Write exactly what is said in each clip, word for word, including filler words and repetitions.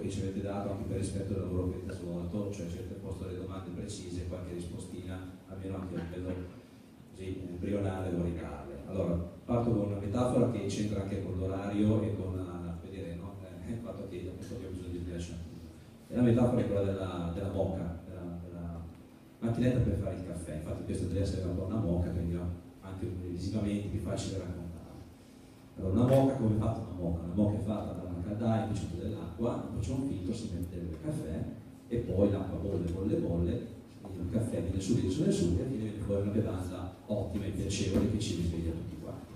che ci avete dato anche per rispetto al lavoro che avete svolto, cioè ci avete posto delle domande precise, qualche rispostina, almeno anche a livello così embrionale, vorrei darle. Allora, parto con una metafora che c'entra anche con l'orario e con la, vedere, no? eh, il fatto che appunto abbiamo bisogno di sbilanciare. E la metafora è quella della, della moka, della, della macchinetta per fare il caffè. Infatti questo deve essere una moka, quindi anche visivamente più facile raccontare. Allora, una moka, come è fatta una moka? Una moka è fatta da una caldaia, poi c'è dell'acqua, poi c'è un filtro, si mette del caffè e poi l'acqua bolle, bolle, bolle, il caffè viene su, viene su, viene su e viene fuori una bevanda ottima e piacevole che ci risveglia tutti quanti.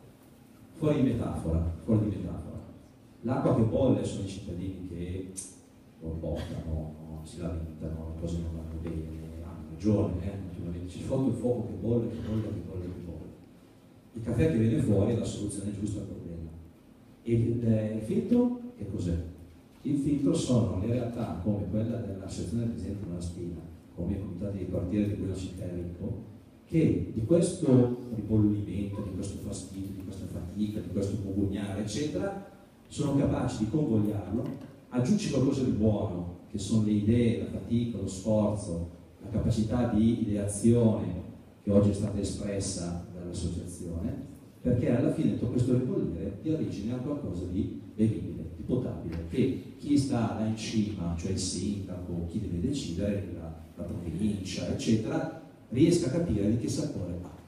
Fuori di metafora, fuori di metafora. L'acqua che bolle sono i cittadini che borbottano, no? Si lamentano, le cose non vanno bene, hanno ragione, eh? Naturalmente ci fotte il fuoco che bolle, che bolle, che bolle, che bolle. Il caffè che viene fuori è la soluzione giusta al problema. E il, il filtro che cos'è? Il filtro sono le realtà come quella dell'associazione del Presidente Malaspina, come i comitati di quartiere di cui la città è ricco, che di questo ribollimento, di questo fastidio, di questa fatica, di questo mugugnare, eccetera, sono capaci di convogliarlo, aggiungi qualcosa di buono, che sono le idee, la fatica, lo sforzo, la capacità di ideazione che oggi è stata espressa dall'associazione, perché alla fine tutto questo ribollire ti origina qualcosa di bevibile, di potabile, che chi sta là in cima, cioè il sindaco, chi deve decidere, la, la provincia, eccetera, riesca a capire di che sapore ha.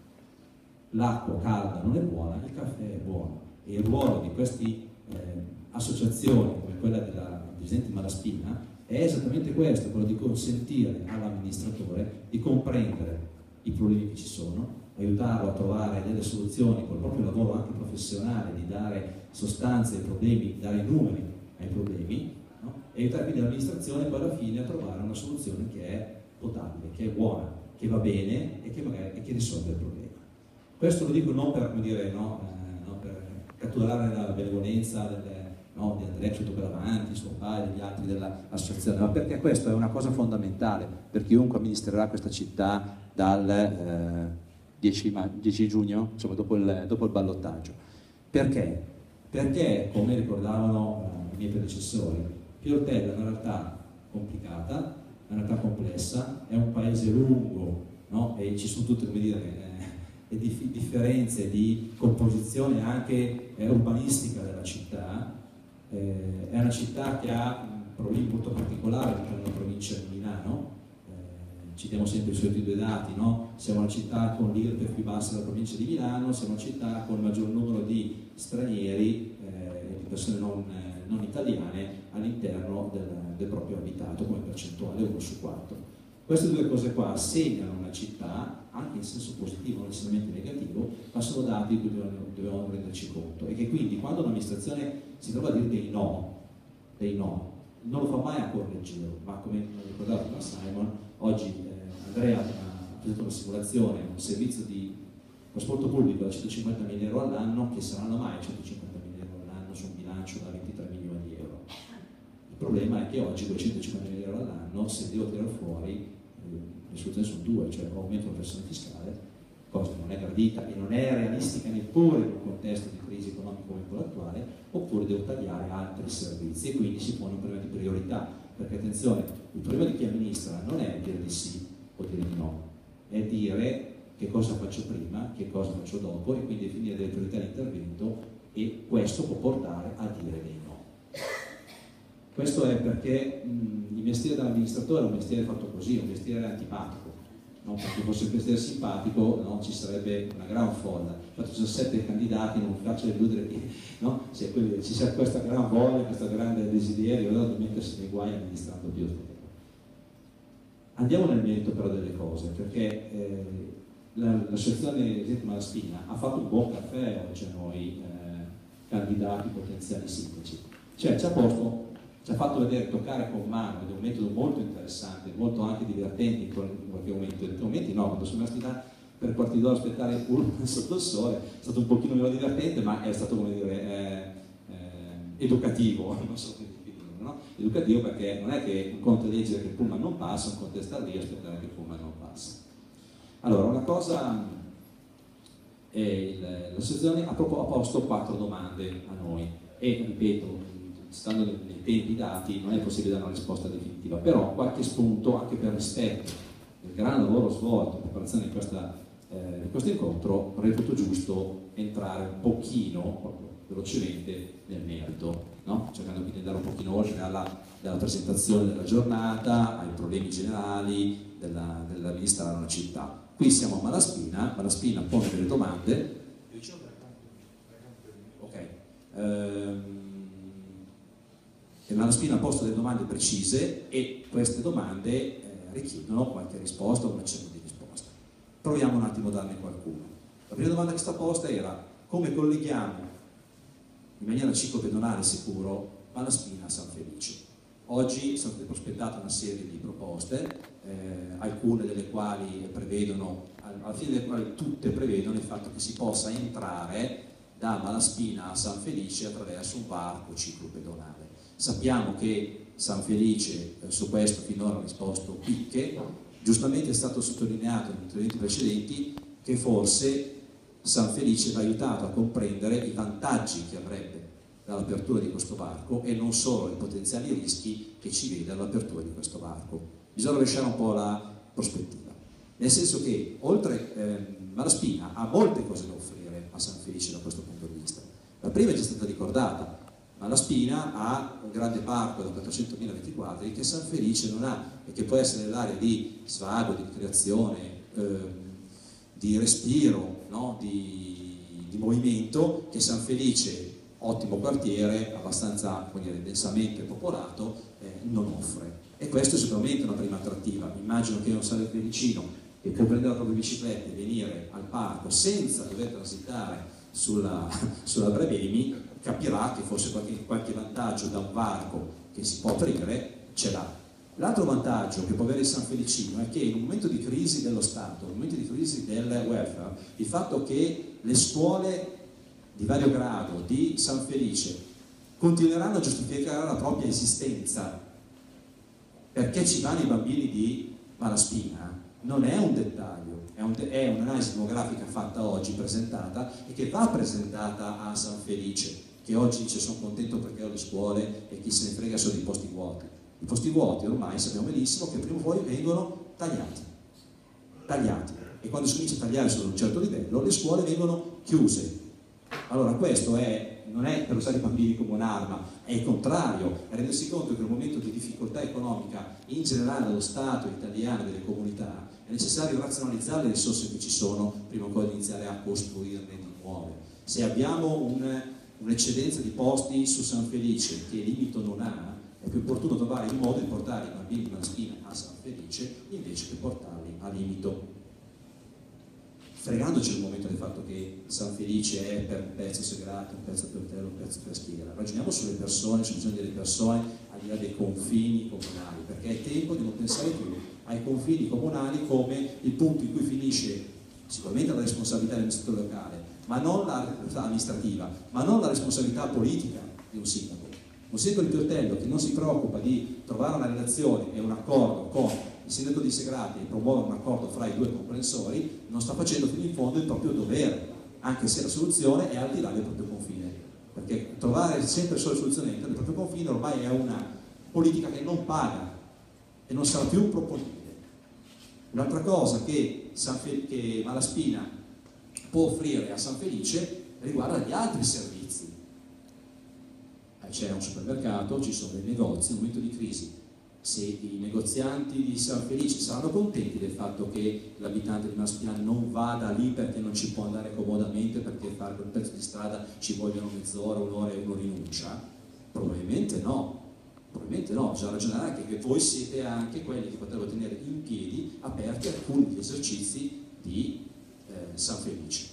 L'acqua calda non è buona, il caffè è buono. E il ruolo di queste eh, associazioni, come quella della Presidente Malaspina, è esattamente questo, quello di consentire all'amministratore di comprendere i problemi che ci sono, aiutarlo a trovare delle soluzioni col proprio lavoro anche professionale, di dare sostanze ai problemi, dare numeri ai problemi, no? E aiutare quindi l'amministrazione poi alla fine a trovare una soluzione che è potabile, che è buona, che va bene e che magari e che risolve il problema. Questo lo dico non per, come dire, no, eh, non per catturare la benevolenza delle, no, di Andrea Ciotopelavanti, suo padre, degli altri dell'associazione, ma perché questo è una cosa fondamentale per chiunque amministrerà questa città dal eh, dieci giugno, insomma dopo il, dopo il ballottaggio. Perché? Perché, come ricordavano eh, i miei predecessori, Pioltello è una realtà complicata, è una realtà complessa, è un paese lungo, no? E ci sono tutte, come dire, eh, le dif differenze di composizione anche eh, urbanistica della città. Eh, è una città che ha problemi molto particolari all'interno della provincia di Milano. Citiamo sempre i soliti due dati, no? Siamo una città con l'I R P E F più bassa della provincia di Milano, siamo una città con il maggior numero di stranieri, eh, di persone non, eh, non italiane all'interno del, del proprio abitato come percentuale, uno su quattro. Queste due cose qua segnano una città, anche in senso positivo, non necessariamente negativo, ma sono dati di cui dobbiamo, dobbiamo renderci conto. E che quindi quando un'amministrazione si trova a dire dei no, dei no, non lo fa mai a cuor leggero, ma come ricordava prima Simon, oggi eh, Andrea ha presentato un'assicurazione, un servizio di trasporto pubblico da centocinquantamila euro all'anno, che saranno mai centocinquantamila euro all'anno su un bilancio da ventitré milioni di euro. Il problema è che oggi con centocinquantamila euro all'anno, se devo tirare fuori, eh, le soluzioni sono due, cioè o aumento la pressione fiscale, cosa che non è gradita e non è realistica neppure in un contesto di crisi economica come quello attuale, oppure devo tagliare altri servizi e quindi si pone un problema di priorità, perché attenzione, il problema di chi amministra non è dire di sì o dire di no, è dire che cosa faccio prima, che cosa faccio dopo e quindi definire delle priorità di intervento, e questo può portare a dire dei no. Questo è perché mh, il mestiere dell'amministratore è un mestiere fatto così, è un mestiere antipatico. No, perché fosse un mestiere simpatico, no, ci sarebbe una gran folla. Infatti ci sono sette candidati, non vi faccio deludere che no, se ci sia questa gran voglia, questo grande desiderio allora di mettersi nei guai amministrando più tempo. Andiamo nel merito però delle cose, perché eh, l'associazione la, Malaspina ha fatto un buon caffè oggi a noi eh, candidati potenziali sindaci, cioè ci ha posto, ci ha fatto vedere, toccare con mano, ed è un metodo molto interessante, molto anche divertente in qualche momento. In momenti no, quando sono rimasti là per quarti d'ora a aspettare un sotto il sole, è stato un pochino meno divertente, ma è stato, come dire, eh, eh, educativo, non so come definirlo, no? Educativo perché non è che un conto è leggere che il pullman non passa, un conto è stare lì e aspettare che il pullman non passa. Allora, una cosa, eh, l'associazione ha, ha posto quattro domande a noi e, ripeto, stando nei tempi dati non è possibile dare una risposta definitiva, però qualche spunto anche per rispetto del gran lavoro svolto in preparazione di, questa, eh, di questo incontro reputo giusto entrare un pochino, proprio velocemente, nel merito, no? Cercando quindi di andare un pochino oltre alla, dalla presentazione della giornata, ai problemi generali della, della vista alla città. Qui siamo a Malaspina, Malaspina pone delle domande. Ok. Ehm, e Malaspina ha posto delle domande precise e queste domande eh, richiedono qualche risposta o un accenno di risposta. Proviamo un attimo a darne qualcuno. La prima domanda che sta posta era: come colleghiamo in maniera ciclopedonale sicuro Malaspina a San Felice? Oggi è stata prospettata una serie di proposte, eh, alcune delle quali prevedono, alla fine delle quali tutte prevedono il fatto che si possa entrare da Malaspina a San Felice attraverso un varco ciclopedonale. Sappiamo che San Felice eh, su questo finora ha risposto picche. Giustamente è stato sottolineato negli interventi precedenti che forse San Felice va aiutato a comprendere i vantaggi che avrebbe dall'apertura di questo varco e non solo i potenziali rischi che ci vede all'apertura di questo varco. Bisogna rovesciare un po' la prospettiva, nel senso che oltre eh, Malaspina ha molte cose da offrire a San Felice da questo punto di vista. La prima è già stata ricordata: Malaspina ha un grande parco da quattrocentomila metri quadri che San Felice non ha e che può essere l'area di svago, di ricreazione, eh, di respiro, no? di, di movimento che San Felice, ottimo quartiere, abbastanza, come dire, densamente popolato, eh, non offre. E questo è sicuramente una prima attrattiva. Immagino che un San Felicino che può prendere la propria bicicletta e venire al parco senza dover transitare sulla, sulla Brebemi capirà che forse qualche, qualche vantaggio da un varco che si può aprire ce l'ha. L'altro vantaggio che può avere il San Felicino è che in un momento di crisi dello Stato, in un momento di crisi del welfare, il fatto che le scuole di vario grado di San Felice continueranno a giustificare la propria esistenza perché ci vanno i bambini di Malaspina non è un dettaglio, è, un de è un'analisi demografica fatta oggi, presentata e che va presentata a San Felice, che oggi dice sono contento perché ho le scuole e chi se ne frega sono i posti vuoti. I posti vuoti ormai sappiamo benissimo che prima o poi vengono tagliati, tagliati e quando si comincia a tagliare su un certo livello le scuole vengono chiuse. Allora questo è, non è per usare i bambini come un'arma, è il contrario, è rendersi conto che in un momento di difficoltà economica in generale dello Stato italiano e delle comunità è necessario razionalizzare le risorse che ci sono prima o poi di iniziare a costruirne di nuove. Se abbiamo un'eccedenza un di posti su San Felice che limito non ha, è più opportuno trovare il modo di portare i bambini di Malaspina a San Felice invece che portarli a Limito, fregandoci il momento del fatto che San Felice è per un pezzo Segrate, un pezzo Pioltello, un pezzo Peschiera. Ragioniamo sulle persone, sul bisogno delle persone al di là dei confini comunali, perché è tempo di non pensare più ai confini comunali come il punto in cui finisce sicuramente la responsabilità dell'amministratore locale, ma non la responsabilità amministrativa, ma non la responsabilità politica di un sindaco. Un sindaco di Pioltello che non si preoccupa di trovare una relazione e un accordo con il sindaco di Segrate e promuovere un accordo fra i due comprensori non sta facendo fino in fondo il proprio dovere, anche se la soluzione è al di là del proprio confine, perché trovare sempre solo soluzioni all'interno del proprio confine ormai è una politica che non paga e non sarà più proponibile. Un'altra cosa che, San Fe che Malaspina può offrire a San Felice riguarda gli altri servizi. C'è un supermercato, ci sono dei negozi, in un momento di crisi. Se i negozianti di San Felice saranno contenti del fatto che l'abitante di Malaspina non vada lì perché non ci può andare comodamente, perché fare quel pezzo di strada ci vogliono mezz'ora, un'ora e uno rinuncia? Probabilmente no, probabilmente no, bisogna ragionare anche che voi siete anche quelli che potrebbero tenere in piedi aperti alcuni degli esercizi di eh, San Felice.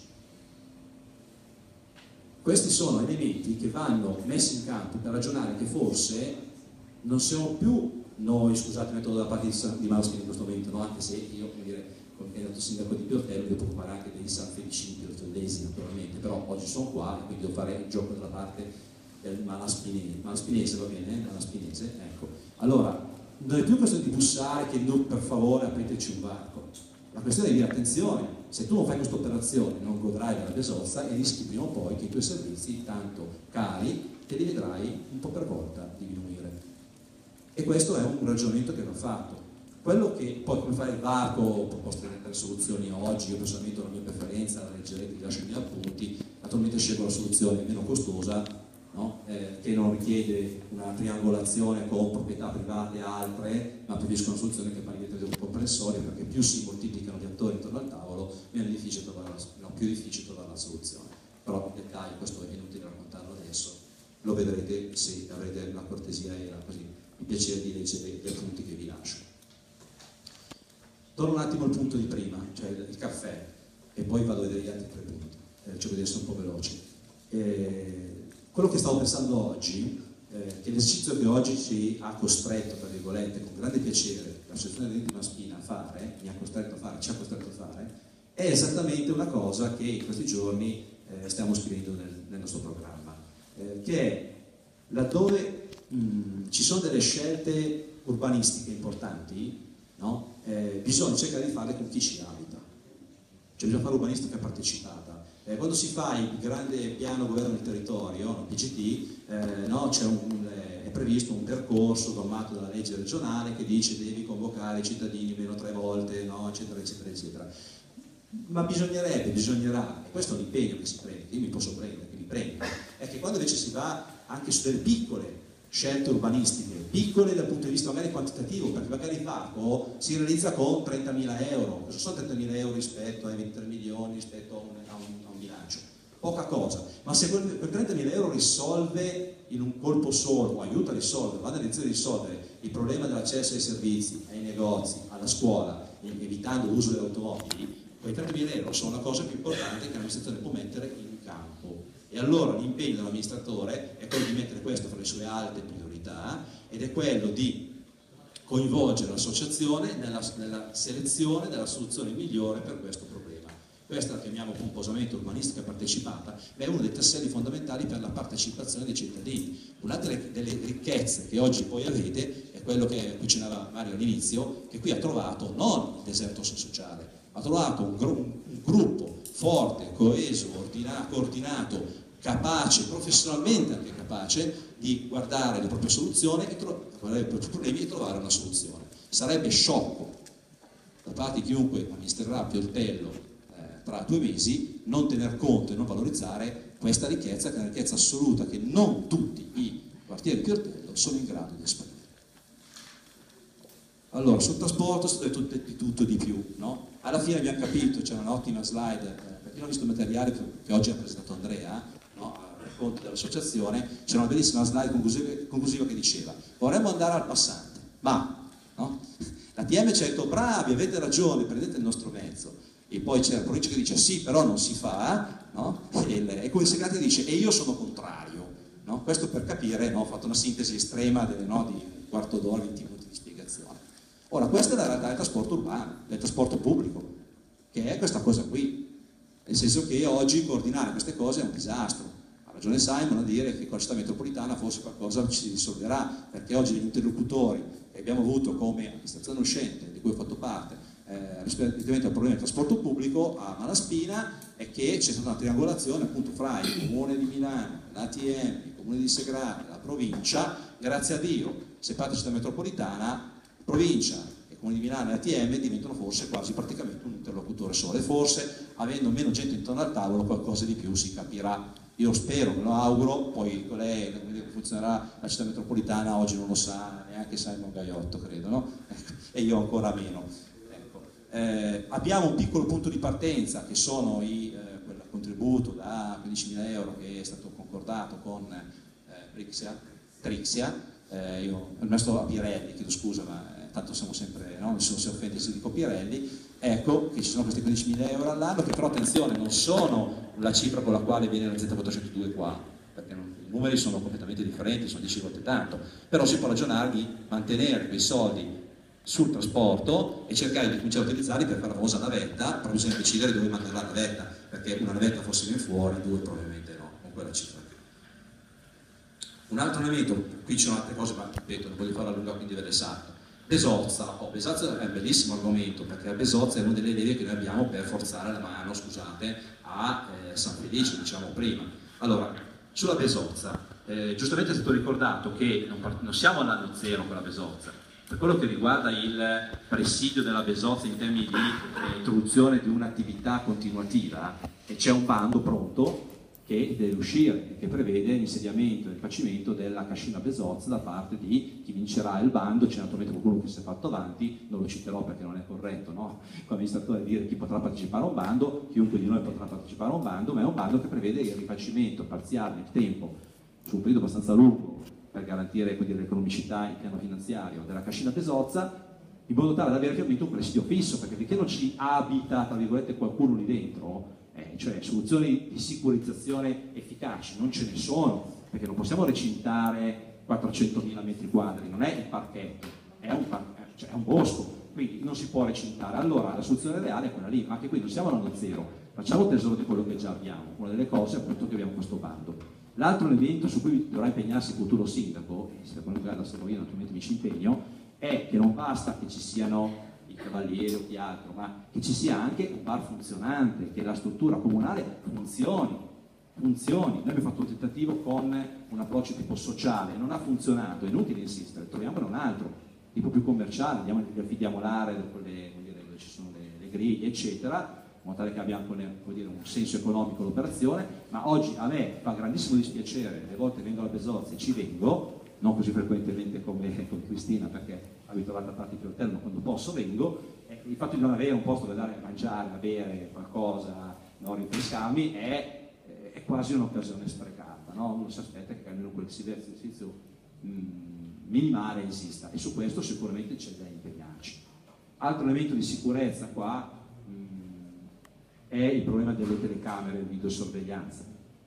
Questi sono elementi che vanno messi in campo per ragionare che forse non siamo più noi, scusate, metto da parte di Malaspina in questo momento, no? Anche se io, come dire, come candidato sindaco di Pioltello, devo preoccupare anche dei San Felicini pioltellesi naturalmente, però oggi sono qua e quindi devo fare il gioco dalla parte del malaspinese, malaspinese va bene? Malaspinese, ecco. Allora, non è più questione di bussare che no, per favore apriteci un varco. La questione è di dire attenzione, se tu non fai questa operazione non godrai della besozza e rischi prima o poi che i tuoi servizi tanto cari e li vedrai un po' per volta diminuire. E questo è un ragionamento che va fatto. Quello che poi, come fare il varco, posso prendere soluzioni oggi, io personalmente ho la mia preferenza, la leggerete, vi lascio i miei appunti, naturalmente scelgo la soluzione meno costosa, no? eh, che non richiede una triangolazione con proprietà private e altre, ma preferisco una soluzione che pari diventa un comprensoria, perché più si moltiplicano gli attori intorno al tavolo, meno è difficile trovare la, no, più difficile trovare la soluzione. Però in dettaglio, questo è inutile raccontarlo adesso, lo vedrete se avrete la cortesia e la, così, il piacere di leggere gli appunti che vi lascio. Torno un attimo al punto di prima, cioè il, il caffè, e poi vado a vedere gli altri tre punti, eh, cerco di essere un po' veloce. Eh, quello che stavo pensando oggi, eh, che l'esercizio che oggi ci ha costretto, tra virgolette, con grande piacere, l'associazione dei denti Maspina a fare, mi ha costretto a fare, ci ha costretto a fare, è esattamente una cosa che in questi giorni eh, stiamo scrivendo nel, nel nostro programma, eh, che è laddove mh, ci sono delle scelte urbanistiche importanti, no? Eh, bisogna cercare di farle con chi ci abita, cioè bisogna fare urbanistica partecipata. Eh, quando si fa il grande piano governo del territorio, no, P G T, eh, no, c'è un, eh, è previsto un percorso normato dalla legge regionale che dice devi convocare i cittadini meno tre volte, no, eccetera, eccetera, eccetera. Ma bisognerebbe, bisognerà, e questo è un impegno che si prende, che io mi posso prendere, che mi prendo, è che quando invece si va anche su delle piccole scelte urbanistiche, piccole dal punto di vista magari quantitativo, perché magari il parco si realizza con trentamila euro, cosa sono trentamila euro rispetto ai ventitré milioni, rispetto a un, a un, a un bilancio? Poca cosa, ma se quel, quel trentamila euro risolve in un colpo solo, o aiuta a risolvere, va nella direzione di risolvere il problema dell'accesso ai servizi, ai negozi, alla scuola, evitando l'uso delle automobili, quei trentamila euro sono la cosa più importante che l'amministrazione può mettere in campo. E allora l'impegno dell'amministratore è quello di mettere questo fra le sue alte priorità ed è quello di coinvolgere l'associazione nella, nella selezione della soluzione migliore per questo problema. Questa la chiamiamo pomposamente urbanistica partecipata, ma è uno dei tasselli fondamentali per la partecipazione dei cittadini. Una delle, delle ricchezze che oggi poi avete è quello che accennava Mario all'inizio, che qui ha trovato non il deserto sociale, ha trovato un, gru un gruppo forte, coeso, ordinato, coordinato, capace, professionalmente anche capace di guardare le proprie soluzioni e guardare i propri problemi e trovare una soluzione. Sarebbe sciocco da parte di chiunque amministrerà Pioltello eh, tra due mesi non tener conto e non valorizzare questa ricchezza, che è una ricchezza assoluta che non tutti i quartieri Pioltello sono in grado di esprimere. Allora, sul trasporto si detto di tutto e di più, no? Alla fine abbiamo capito, c'è un'ottima slide, eh, per chi non ha visto il materiale che oggi ha presentato Andrea, no? A racconto dell'associazione, c'era una bellissima slide conclusiva, conclusiva che diceva vorremmo andare al passante, ma no? La T M ci ha detto bravi, avete ragione, prendete il nostro mezzo. E poi c'è la provincia che dice sì, però non si fa, no? E il, e come il segretario dice e io sono contrario, no? Questo per capire, no? Ho fatto una sintesi estrema delle, no? Di un quarto d'ora, venti minuti di spiegazione. Ora, questa è la realtà del trasporto urbano, del trasporto pubblico, che è questa cosa qui, nel senso che oggi coordinare queste cose è un disastro. Ha ragione Simon a dire che con la città metropolitana forse qualcosa ci si risolverà, perché oggi gli interlocutori che abbiamo avuto come amministrazione uscente, di cui ho fatto parte, eh, rispettivamente al problema del trasporto pubblico a Malaspina, è che c'è stata una triangolazione appunto fra il comune di Milano, l'A T M, il comune di Segrate, la provincia. Grazie a Dio, se parte la città metropolitana, provincia e comune di Milano e A T M diventano forse quasi praticamente un interlocutore solo e forse avendo meno gente intorno al tavolo qualcosa di più si capirà. Io spero, me lo auguro, poi qual è, come funzionerà la città metropolitana oggi non lo sa neanche Simon Gaiotto, credo, no? E io ancora meno. Ecco. Eh, abbiamo un piccolo punto di partenza che sono i, eh, quel contributo da quindicimila euro che è stato concordato con eh, Trixia, Trixia eh, io ho messo a Pirelli, chiedo scusa ma tanto siamo sempre, no? Nessuno si offende se dico Pirelli, ecco che ci sono questi quindicimila euro all'anno che però attenzione non sono la cifra con la quale viene la Z quattrocentodue qua, perché non, i numeri sono completamente differenti, sono dieci volte tanto, però si può ragionare di mantenere quei soldi sul trasporto e cercare di cominciare a utilizzarli per fare la famosa navetta, però bisogna decidere dove mandare la navetta, perché una navetta forse viene fuori, due probabilmente no, con quella cifra. Un altro elemento, qui ci sono altre cose ma ripeto, non voglio farla lunga quindi ve le salto. Besozza, oh, Besozza è un bellissimo argomento perché Besozza è una delle leve che noi abbiamo per forzare la mano, scusate, a eh, San Felice, diciamo prima. Allora, sulla Besozza, eh, giustamente è stato ricordato che non, non siamo all'anno zero con la Besozza. Per quello che riguarda il presidio della Besozza in termini di eh, introduzione di un'attività continuativa, e c'è un bando pronto che deve uscire, che prevede l'insediamento e il facimento della cascina Besozza da parte di chi vincerà il bando. C'è naturalmente qualcuno che si è fatto avanti, non lo citerò perché non è corretto, no? Come amministratore dire chi potrà partecipare a un bando, chiunque di noi potrà partecipare a un bando, ma è un bando che prevede il rifacimento parziale nel tempo, su un periodo abbastanza lungo, per garantire l'economicità in piano finanziario della cascina Besozza, in modo tale da avere finalmente un presidio fisso, perché finché non ci abita, tra virgolette, qualcuno lì dentro, Eh, cioè soluzioni di sicurizzazione efficaci non ce ne sono, perché non possiamo recintare quattrocentomila metri quadri, non è il parchetto, è un, par cioè è un bosco, quindi non si può recintare. Allora la soluzione reale è quella lì, ma anche qui non siamo all'anno zero, facciamo tesoro di quello che già abbiamo. Una delle cose è appunto che abbiamo questo bando. L'altro elemento su cui dovrà impegnarsi il futuro sindaco, e se quello che da io naturalmente mi ci impegno, è che non basta che ci siano i cavalieri o chi altro, ma che ci sia anche un bar funzionante, che la struttura comunale funzioni, funzioni. Noi abbiamo fatto un tentativo con un approccio tipo sociale, non ha funzionato, è inutile insistere, troviamone un altro, tipo più commerciale, andiamo, affidiamo l'area dove ci sono le, le griglie, eccetera, in modo tale che abbia come dire, un senso economico l'operazione. Ma oggi a me fa grandissimo dispiacere, le volte vengo alla Besozza e ci vengo, non così frequentemente come con Cristina, perché abituata a farti più al termine, quando posso vengo, eh, il fatto di non avere un posto dove andare a mangiare, a bere qualcosa, no, rinfrescarmi, è, è quasi un'occasione sprecata, no? Uno si aspetta che almeno quel servizio mh, minimale esista, e su questo sicuramente c'è da impegnarci. Altro elemento di sicurezza qua mh, è il problema delle telecamere di videosorveglianza.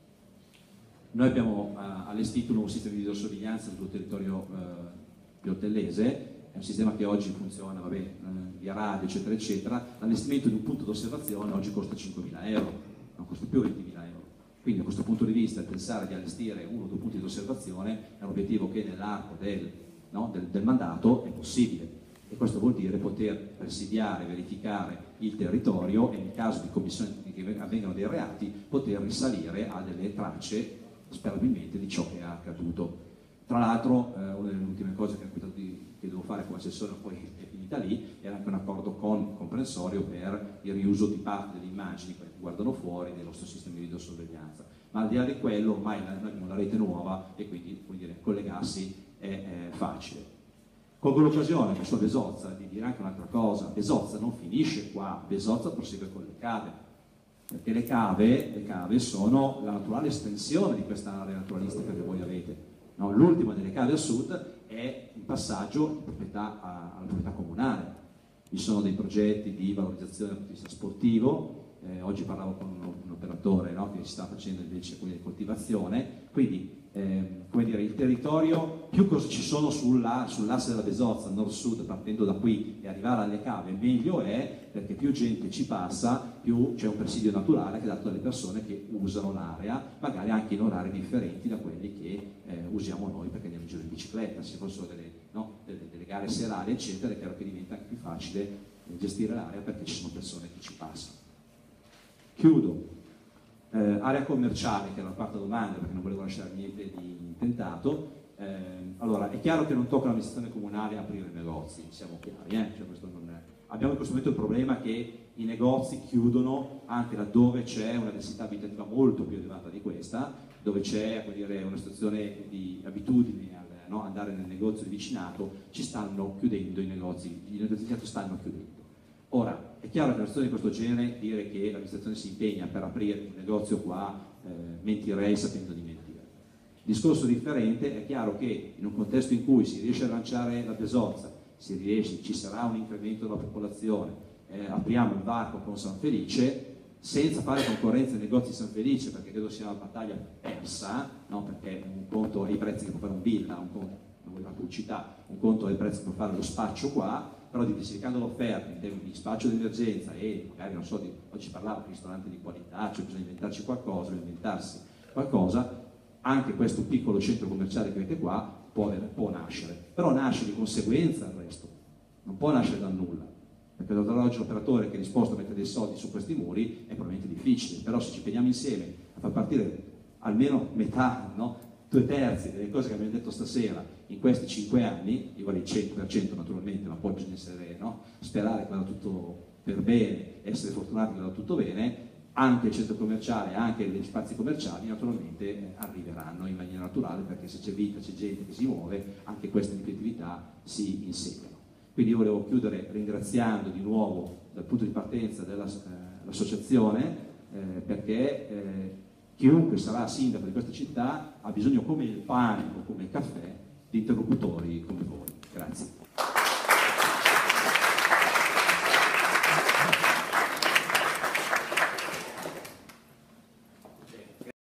Noi abbiamo uh, allestito un nuovo sistema di videosorveglianza sul territorio uh, piottellese. È un sistema che oggi funziona, vabbè, eh, via radio, eccetera, eccetera. L'allestimento di un punto d'osservazione oggi costa cinquemila euro, non costa più ventimila euro. Quindi, da questo punto di vista, pensare di allestire uno o due punti d'osservazione è un obiettivo che nell'arco del, no, del, del mandato è possibile. E questo vuol dire poter presidiare, verificare il territorio e, nel caso di commissione che avvengano dei reati, poter risalire a delle tracce, sperabilmente, di ciò che è accaduto. Tra l'altro, eh, una delle ultime cose che, di, che devo fare come assessore, poi è finita lì, era anche un accordo con comprensorio per il riuso di parte delle immagini che guardano fuori del nostro sistema di videosorveglianza. Ma al di là di quello, ormai noi abbiamo la rete nuova e quindi, come dire, collegarsi è, è facile. Colgo l'occasione, che sulla Besozza, di dire anche un'altra cosa. Besozza non finisce qua, Besozza prosegue con le cave, perché le cave, le cave sono la naturale estensione di questa area naturalistica che voi avete. No, l'ultima delle cave a sud è un passaggio in proprietà a, alla proprietà comunale. Vi sono dei progetti di valorizzazione dal punto di vista sportivo, eh, oggi parlavo con un, un operatore, no, che si sta facendo invece quelli di coltivazione, quindi eh, come dire, il territorio, più cose ci sono sull'asse sull della Besozza, nord-sud, partendo da qui e arrivare alle cave, meglio è, perché più gente ci passa, più c'è un presidio naturale che è dato dalle persone che usano l'area, magari anche in orari differenti da quelli che eh, usiamo noi perché andiamo in giro in bicicletta. Se fossero delle, no, delle, delle gare serali, eccetera, è chiaro che diventa anche più facile eh, gestire l'area perché ci sono persone che ci passano. Chiudo. Eh, area commerciale, che era la quarta domanda, perché non volevo lasciare niente di intentato. Eh, allora, è chiaro che non tocca all'amministrazione comunale aprire negozi, siamo chiari, eh? Cioè, questo non è... Abbiamo in questo momento il problema che i negozi chiudono anche laddove c'è una densità abitativa molto più elevata di questa, dove c'è una situazione di abitudine al no, andare nel negozio di vicinato, ci stanno chiudendo i negozi, i negozi stanno chiudendo. Ora, è chiaro che una situazione di questo genere, dire che l'amministrazione si impegna per aprire un negozio qua, eh, mentirei sapendo di mentire. Discorso differente, è chiaro che in un contesto in cui si riesce a lanciare la Besozza, si riesce, ci sarà un incremento della popolazione, eh, apriamo il varco con San Felice, senza fare concorrenza ai negozi di San Felice, perché credo sia una battaglia persa, no? Perché un conto è i prezzi che può fare un villa, un conto, non voglio fare pubblicità, un conto è il prezzo che può fare lo spaccio qua, però diversificando l'offerta in termini di spaccio d'emergenza e magari, non so, di, oggi parlavo di ristoranti di qualità, cioè bisogna inventarci qualcosa, inventarsi qualcosa, anche questo piccolo centro commerciale che avete qua può, può nascere, però nasce di conseguenza al resto, non può nascere da nulla, perché oggi l'operatore che è disposto a mettere dei soldi su questi muri è probabilmente difficile, però se ci impegniamo insieme a far partire almeno metà, no, due terzi delle cose che abbiamo detto stasera in questi cinque anni, io vorrei il cento per cento naturalmente, ma poi bisogna essere sereno, sperare che vada tutto per bene, essere fortunati che vada tutto bene, anche il centro commerciale, anche gli spazi commerciali naturalmente eh, arriveranno in maniera naturale, perché se c'è vita, c'è gente che si muove, anche queste iniziative si inseguono. Quindi io volevo chiudere ringraziando di nuovo dal punto di partenza dell'associazione, eh, perché eh, chiunque sarà sindaco di questa città ha bisogno, come il pane o come il caffè, di interlocutori come voi. Grazie.